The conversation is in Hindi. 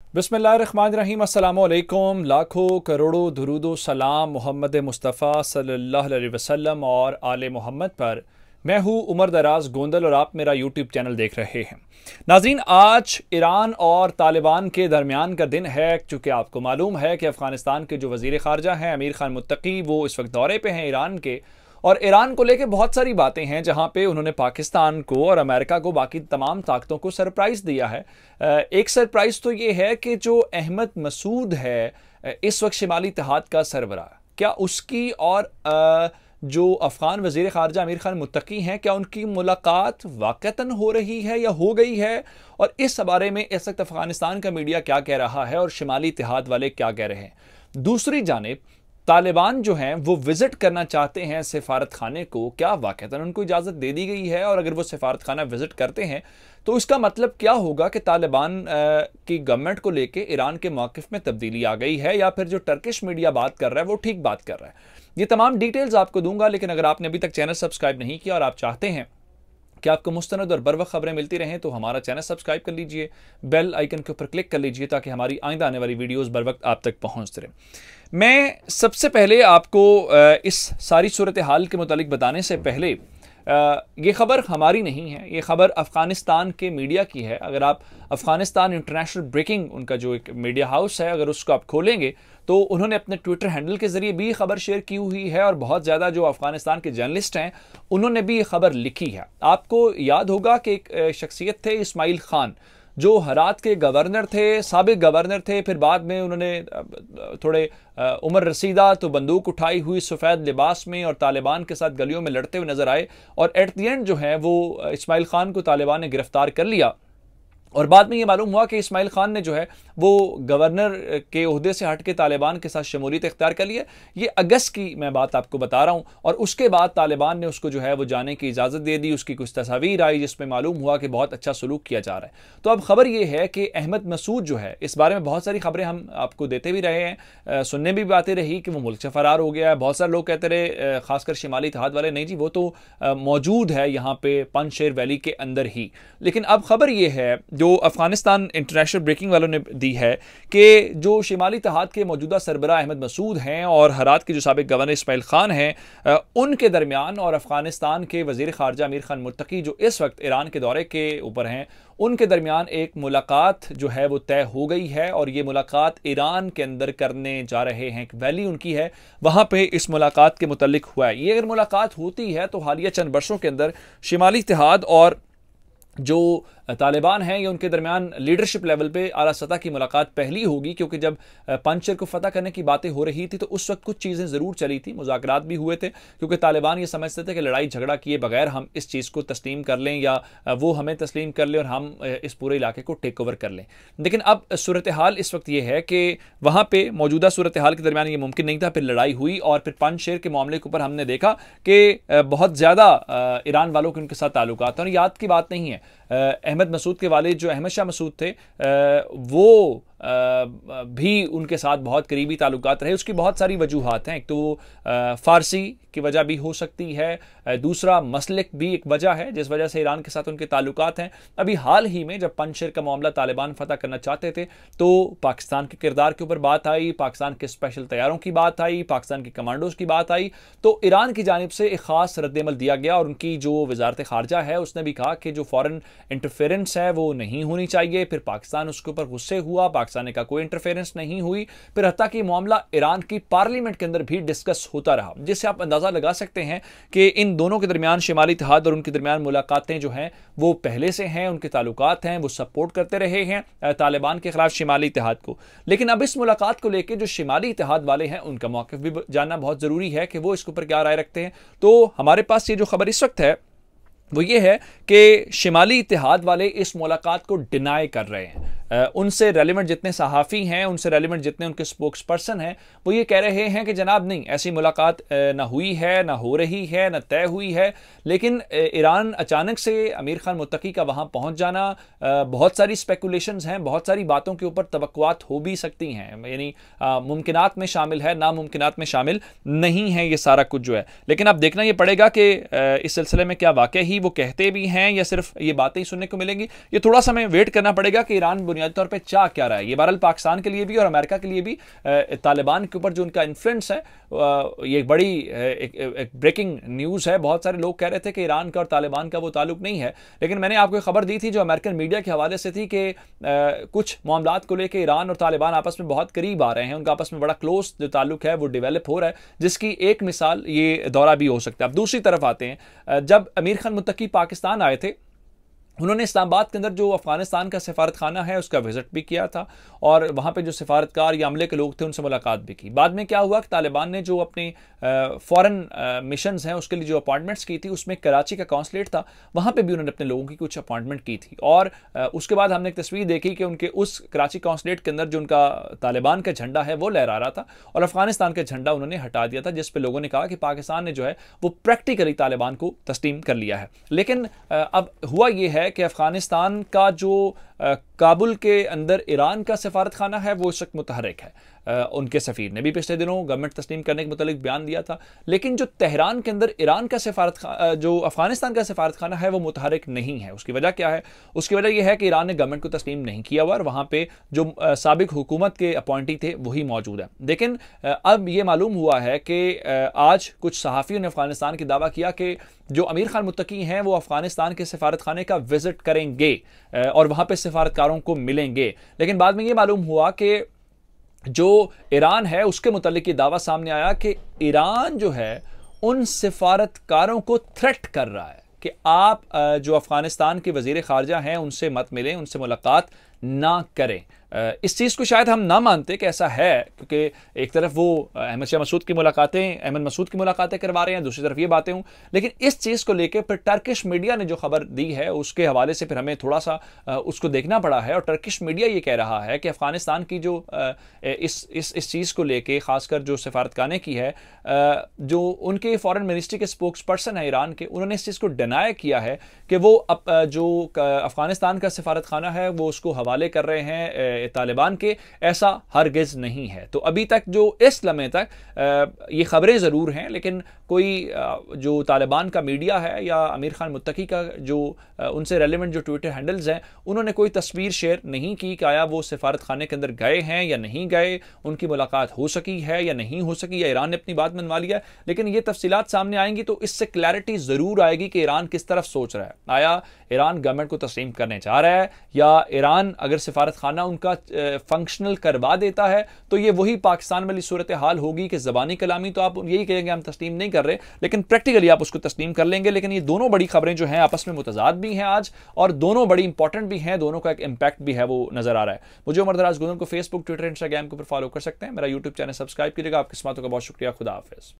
बिस्मिल्लाहिर्रहमानिर्रहीम, अस्सलामु अलैकुम। लाखों करोड़ों दुरूदो सलाम मोहम्मद मुस्तफ़ा सल्लल्लाहु अलैहि वसल्लम और आले मोहम्मद पर। मैं हूँ उमर दराज गोंदल और आप मेरा यूट्यूब चैनल देख रहे हैं। नाज़रीन, आज ईरान और तालिबान के दरमियान का दिन है। चूँकि आपको मालूम है कि अफ़गानिस्तान के जो वज़ीर ख़ारजा हैं अमीर ख़ान मुत्तकी, वो इस वक्त दौरे पे हैं ईरान के, और ईरान को लेके बहुत सारी बातें हैं जहां पे उन्होंने पाकिस्तान को और अमेरिका को, बाकी तमाम ताकतों को सरप्राइज़ दिया है। एक सरप्राइज़ तो ये है कि जो अहमद मसूद है इस वक्त शिमाली इत्तेहाद का सरबराह, क्या उसकी और जो अफ़गान वज़ीर ख़ारजा अमीर ख़ान मुत्तकी हैं, क्या उनकी मुलाकात वाक़तन हो रही है या हो गई है? और इस बारे में इस वक्त अफ़गानिस्तान का मीडिया क्या कह रहा है और शिमाली इत्तेहाद वाले क्या कह रहे हैं। दूसरी जानिब तालिबान जो हैं वो विजिट करना चाहते हैं सिफारत खाने को, क्या वाक़तन उनको इजाज़त दे दी गई है? और अगर वो सिफारत खाना विजिट करते हैं तो इसका मतलब क्या होगा कि तालिबान की गवर्नमेंट को लेके ईरान के मौक़िफ़ में तब्दीली आ गई है, या फिर जो टर्किश मीडिया बात कर रहा है वो ठीक बात कर रहा है? ये तमाम डिटेल्स आपको दूंगा, लेकिन अगर आपने अभी तक चैनल सब्सक्राइब नहीं किया और आप चाहते हैं कि आपको मुस्तनद और बर वक्त खबरें मिलती रहें तो हमारा चैनल सब्सक्राइब कर लीजिए, बेल आइकन के ऊपर क्लिक कर लीजिए ताकि हमारी आइंदा आने वाली वीडियोस बर वक्त आप तक पहुंचते रहें। मैं सबसे पहले आपको इस सारी सूरत हाल के मुतालिक बताने से पहले, ये ख़बर हमारी नहीं है, ये ख़बर अफ़गानिस्तान के मीडिया की है। अगर आप अफ़गानिस्तान इंटरनेशनल ब्रेकिंग, उनका जो एक मीडिया हाउस है, अगर उसको आप खोलेंगे तो उन्होंने अपने ट्विटर हैंडल के ज़रिए भी खबर शेयर की हुई है, और बहुत ज़्यादा जो अफ़गानिस्तान के जर्नलिस्ट हैं उन्होंने भी ये खबर लिखी है। आपको याद होगा कि एक शख्सियत थे इस्माइल ख़ान, जो हरात के गवर्नर थे, साबिक गवर्नर थे, फिर बाद में उन्होंने थोड़े उम्र रसीदा तो बंदूक उठाई हुई सफ़ेद लिबास में और तालिबान के साथ गलियों में लड़ते हुए नजर आए, और एट द एंड जो है वो इस्माइल ख़ान को तालिबान ने गिरफ्तार कर लिया। और बाद में ये मालूम हुआ कि इस्माइल ख़ान ने जो है वो गवर्नर के ओहदे से हट के तालिबान के साथ शमूलियत इख्तियार कर लिया। ये अगस्त की मैं बात आपको बता रहा हूँ, और उसके बाद तालिबान ने उसको जो है वो जाने की इजाज़त दे दी। उसकी कुछ तस्वीर आई जिसमें मालूम हुआ कि बहुत अच्छा सलूक किया जा रहा है। तो अब खबर ये है कि अहमद मसूद जो है, इस बारे में बहुत सारी खबरें हम आपको देते भी रहे हैं, सुनने भी बातें रही कि वो मुल्क से फ़रार हो गया है। बहुत सारे लोग कहते रहे, खासकर शिमाली इत्तेहाद वाले, नहीं जी वो तो मौजूद है यहाँ पे पंजशेर वैली के अंदर ही। लेकिन अब खबर ये है जो अफ़गानिस्तान इंटरनेशनल ब्रेकिंग वालों ने दी है कि जो शिमाली इत्तेहाद के मौजूदा सरबराह अहमद मसूद हैं और हरात के जो साबिक गवर्नर इस्माइल ख़ान हैं, उनके दरमियान और अफ़गानिस्तान के वज़ीर ख़ारजा अमीर ख़ान मुत्तकी जो इस वक्त ईरान के दौरे के ऊपर हैं, उनके दरमियान एक मुलाकात जो है वो तय हो गई है। और ये मुलाकात ईरान के अंदर करने जा रहे हैं, एक वैली उनकी है, वहाँ पे इस मुलाकात के मुतल्लिक हुआ है। ये अगर मुलाकात होती है तो हालिया चंद वर्षों के अंदर शिमाली इत्तेहाद और जो तालिबान हैं ये उनके दरमियान लीडरशिप लेवल पे आला सतह की मुलाकात पहली होगी, क्योंकि जब पंजशेर को फतह करने की बातें हो रही थी तो उस वक्त कुछ चीज़ें ज़रूर चली थी, मुज़ाकरात भी हुए थे, क्योंकि तालिबान ये समझते थे कि लड़ाई झगड़ा किए बगैर हम इस चीज़ को तस्लीम कर लें या वो हमें तस्लीम कर लें और हम इस पूरे इलाके को टेक ओवर कर लें। लेकिन अब सूरत हाल इस वक्त ये है कि वहाँ पर मौजूदा सूरत हाल के दरमियान ये मुमकिन नहीं था। फिर लड़ाई हुई और फिर पंजशेर के मामले के ऊपर हमने देखा कि बहुत ज़्यादा ईरान वालों के उनके साथ ताल्लुकात हैं। और याद की बात नहीं है, अहमद मसूद के वालिद जो अहमद शाह मसूद थे वो भी उनके साथ बहुत करीबी ताल्लुकात रहे। उसकी बहुत सारी वजूहात हैं। एक तो फ़ारसी की वजह भी हो सकती है, दूसरा मसलिक भी एक वजह है जिस वजह से ईरान के साथ उनके ताल्लुकात हैं। अभी हाल ही में जब पंजशेर का मामला तालिबान फतह करना चाहते थे तो पाकिस्तान के किरदार के ऊपर बात आई, पाकिस्तान के स्पेशल तैयारों की बात आई, पाकिस्तान के कमांडोज की बात आई, तो ईरान की जानिब से एक ख़ास रद्दअमल दिया गया। और उनकी जो वजारत ख़ारजा है उसने भी कहा कि जो फ़ॉरेन इंटरफेरेंस है वो नहीं होनी चाहिए। फिर पाकिस्तान उसके ऊपर गुस्से हुआ, पाकिस्तान का कोई इंटरफेरेंस नहीं हुई। फिर हत्ता कि मामला ईरान की पार्लियामेंट के अंदर भी डिस्कस होता रहा, जिससे आप अंदाजा लगा सकते हैं कि इन दोनों के दरमियान शिमाली इत्तेहाद और उनके दरमियान मुलाकातें जो हैं वो पहले से हैं, उनके ताल्लुकात हैं, वो सपोर्ट करते रहे हैं तालिबान के खिलाफ शिमाली इत्तेहाद को। लेकिन अब इस मुलाकात को लेकर जो शिमाली इत्तेहाद वाले हैं उनका मौक़िफ़ भी जानना बहुत ज़रूरी है कि वो इसके ऊपर क्या राय रखते हैं। तो हमारे पास ये जो खबर इस वक्त है वो ये है कि शिमाली इत्तेहाद वाले इस मुलाकात को डिनाई कर रहे हैं। उनसे रेलिवेंट जितने सहाफ़ी हैं, उनसे रेलिवेंट जितने उनके स्पोक्स पर्सन हैं, वो ये कह रहे हैं कि जनाब नहीं, ऐसी मुलाकात ना हुई है, ना हो रही है, ना तय हुई है। लेकिन ईरान अचानक से अमीर ख़ान मुत्तकी का वहाँ पहुँच जाना, बहुत सारी स्पेकुलेशंस हैं, बहुत सारी बातों के ऊपर तवक्कुआत हो भी सकती हैं, यानी मुमकिनात में शामिल है, नामुमकिनात में शामिल नहीं है ये सारा कुछ जो है। लेकिन अब देखना ये पड़ेगा कि इस सिलसिले में क्या वाकई ही वो कहते भी हैं या सिर्फ ये बातें ही सुनने को मिलेंगी। ये थोड़ा सा हमें वेट करना पड़ेगा कि ईरान बुनियादी तौर पर चाह क्या रहा है। ये बहरहाल पाकिस्तान के लिए भी और अमेरिका के लिए भी तालिबान के ऊपर जो उनका इन्फ्लुएंस है, ये एक बड़ी एक ब्रेकिंग न्यूज़ है। बहुत सारे लोग कह रहे थे कि ईरान का और तालिबान का वो ताल्लुक नहीं है, लेकिन मैंने आपको खबर दी थी जो अमेरिकन मीडिया के हवाले से थी कि कुछ मामलात को लेकर ईरान और तालिबान आपस में बहुत करीब आ रहे हैं, उनका आपस में बड़ा क्लोज जो ताल्लुक है वो डेवलप हो रहा है, जिसकी एक मिसाल ये दौरा भी हो सकता है। अब दूसरी तरफ आते हैं, जब अमीर खान मुत्तकी पाकिस्तान आए थे, उन्होंने इस्लामाबाद के अंदर जो अफगानिस्तान का सफारत खाना है उसका विजिट भी किया था और वहाँ पे जो सफारतकार या अमले के लोग थे उनसे मुलाकात भी की। बाद में क्या हुआ कि तालिबान ने जो अपनी फॉरेन मिशंस हैं उसके लिए जो अपॉइंटमेंट्स की थी, उसमें कराची का कॉन्सुलेट था, वहाँ पे भी उन्होंने अपने लोगों की कुछ अपॉइंटमेंट की थी। और उसके बाद हमने एक तस्वीर देखी कि उनके उस कराची कॉन्सुलेट के अंदर जो उनका तालिबान का झंडा है वो लहरा रहा था और अफगानिस्तान का झंडा उन्होंने हटा दिया था, जिस पर लोगों ने कहा कि पाकिस्तान ने जो है वो प्रैक्टिकली तालिबान को तस्लीम कर लिया है। लेकिन अब हुआ ये है कि अफगानिस्तान का जो काबुल के अंदर ईरान का सफारत खाना है वो इस वक्त मुतहरिक है। उनके सफ़ीर ने भी पिछले दिनों गवर्नमेंट तस्लीम करने के मुतालिक बयान दिया था, लेकिन जो तेहरान के अंदर ईरान का जो अफगानिस्तान का सफारत खाना है वो मुतहरिक नहीं है। उसकी वजह क्या है? उसकी वजह यह है कि ईरान ने गवर्नमेंट को तस्लीम नहीं किया हुआ और वहाँ पे जो साबिक हुकूमत के अपॉइंटी थे वही मौजूद है। लेकिन अब ये मालूम हुआ है कि आज कुछ सहाफ़ियों ने अफगानिस्तान की दावा किया कि जो अमीर खान मुत्तकी हैं वो अफगानिस्तान के सफारत खाने का विजिट करेंगे और वहाँ पे सफारतकारों को मिलेंगे। लेकिन बाद में ये मालूम हुआ कि जो ईरान है उसके मुतालिक ये दावा सामने आया कि ईरान जो है उन सफारतकारों को थ्रेट कर रहा है कि आप जो अफगानिस्तान के वजीर खारजा हैं उनसे मत मिलें, उनसे मुलाकात ना करें। इस चीज़ को शायद हम ना मानते कि ऐसा है, क्योंकि एक तरफ वो अहमद मसूद की मुलाकातें करवा रहे हैं, दूसरी तरफ ये बातें हूँ। लेकिन इस चीज़ को लेकर फिर टर्किश मीडिया ने जो खबर दी है उसके हवाले से फिर हमें थोड़ा सा उसको देखना पड़ा है। और टर्किश मीडिया ये कह रहा है कि अफगानिस्तान की जो इस चीज़ को लेकर ख़ासकर जो सफारतखाने की है, जो उनके फॉरेन मिनिस्ट्री के स्पोक्स पर्सन है ईरान के, उन्होंने इस चीज़ को डिनाई किया है कि वो जो अफगानिस्तान का सफारत खाना है वो उसको हवाले कर रहे हैं तालिबान के। ऐसा हरगिज़ नहीं है। तो अभी तक जो इस लम्हे तक ये खबरें ज़रूर हैं, लेकिन कोई जो तालिबान का मीडिया है या अमीर खान मुत्तकी का जो उनसे रेलिवेंट जो ट्विटर हैंडल्स हैं, उन्होंने कोई तस्वीर शेयर नहीं की कि आया वो सफारत खाने के अंदर गए हैं या नहीं गए, उनकी मुलाकात हो सकी है या नहीं हो सकी, या ईरान ने अपनी बात मनवा लिया। लेकिन ये तफसीलात सामने आएंगी तो इससे क्लैरिटी ज़रूर आएगी कि ईरान किस तरफ सोच रहा है। आया ईरान गवर्नमेंट को तस्लीम करने चाह रहा है, या ईरान अगर सफारत खाना उनका फंक्शनल करवा देता है तो ये वही पाकिस्तान वाली सूरत हाल होगी कि ज़बानी कलामी तो आप यही कहेंगे हम तस्लीम नहीं कर रहे, लेकिन प्रैक्टिकली आप उसको तस्लीम कर लेंगे। लेकिन ये दोनों बड़ी खबरें जो हैं आपस में मुतजाद भी हैं आज, और दोनों बड़ी इंपॉर्टेंट भी हैं, दोनों का एक इम्पैक्ट भी है वो नजर आ रहा है। मुझे उमर दराज को फेसबुक, ट्विटर, इंस्टाग्राम के ऊपर फॉलो कर सकते हैं। मेरा यूट्यूब चैनल सब्सक्राइब कीजिएगा। आपकी किस्मतों का बहुत शुक्रिया। खुदा हाफिज़।